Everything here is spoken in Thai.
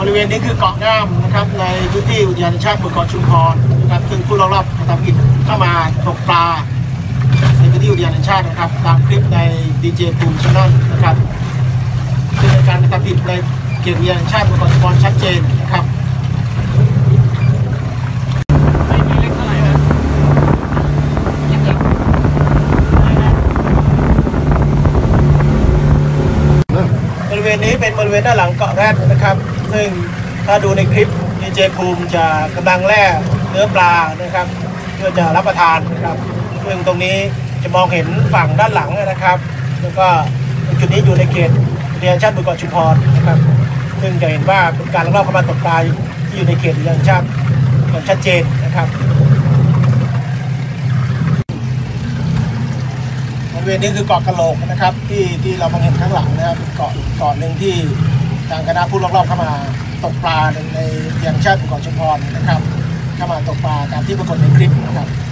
บริเวณนี้คือเกาะง่ามนะครับในพื้นที่อุทยานแห่งชาติหมู่เกาะชุมพรนะครับซึ่งผู้ลักลอบกระทำผิดเข้ามาตกปลาในพื้นที่อุทยานแห่งชาตินะครับตามคลิปในดีเจภูมิชาแนลนะครับซึ่งในการกระทำผิดในเขตอุทยานแห่งชาติหมู่เกาะชุมพรชัดเจนนะครับบริเวณนี้เป็นบริเวณด้านหลังเกาะแรดนะครับซึ่งถ้าดูในคลิปดีเจภูมิจะกำลังแล่เนื้อปลานะครับเพื่อจะรับประทานนะครับซึ่งตรงนี้จะมองเห็นฝั่งด้านหลังนะครับแล้วก็จุดนี้อยู่ในเขตอุทยานชาติหมู่เกาะชุมพรนะครับซึ่งจะเห็นว่าเป็นการลักลอบเข้ามาตกปลาที่อยู่ในเขตอุทยานชาติอย่างชัดเจนนะครับบริเวณนี้คือเกาะกะโหลกนะครับที่เรามองเห็นข้างหลังนะครับเกาะหนึ่งที่ทางคณะผู้ลักลอบเข้ามาตกปลาในอุทยานชาติหมู่เกาะชุมพรนะครับเข้ามาตกปลาตามที่ปรากฏในคลิปนะครับ